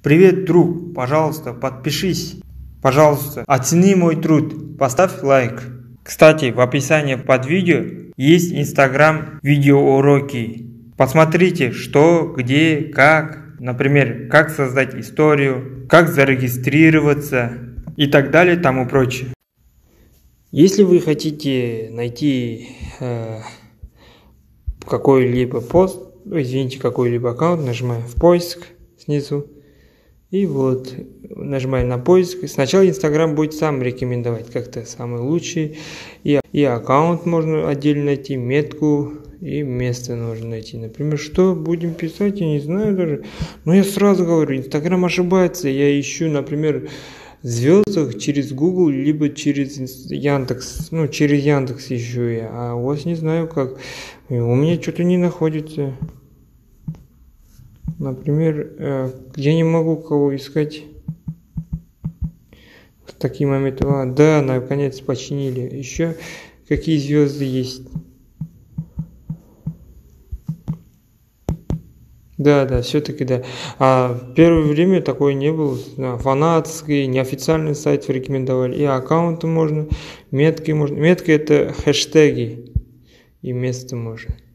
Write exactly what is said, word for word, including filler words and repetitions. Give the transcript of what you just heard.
Привет, друг, пожалуйста, подпишись. Пожалуйста, оцени мой труд, поставь лайк. Кстати, в описании под видео есть Instagram видеоуроки. Посмотрите, что, где, как. Например, как создать историю, как зарегистрироваться и так далее, тому прочее. Если вы хотите найти э, какой-либо пост, извините, какой-либо аккаунт, нажимаем в поиск снизу. И вот, нажимаем на поиск. Сначала Instagram будет сам рекомендовать как-то самый лучший. И, и аккаунт можно отдельно найти, метку и место нужно найти. Например, что будем писать, я не знаю даже. Но я сразу говорю, Instagram ошибается. Я ищу, например, в звездах через Google, либо через Яндекс. Ну, через Яндекс ищу я. А у вас не знаю как. У меня что-то не находится. Например, я не могу кого искать в такие моменты. А, да, наконец починили. Еще какие звезды есть? Да, да, все-таки да. А в первое время такое не было. Фанатский, неофициальный сайт рекомендовали. И аккаунты можно, метки можно. Метка — это хэштеги. И место можно.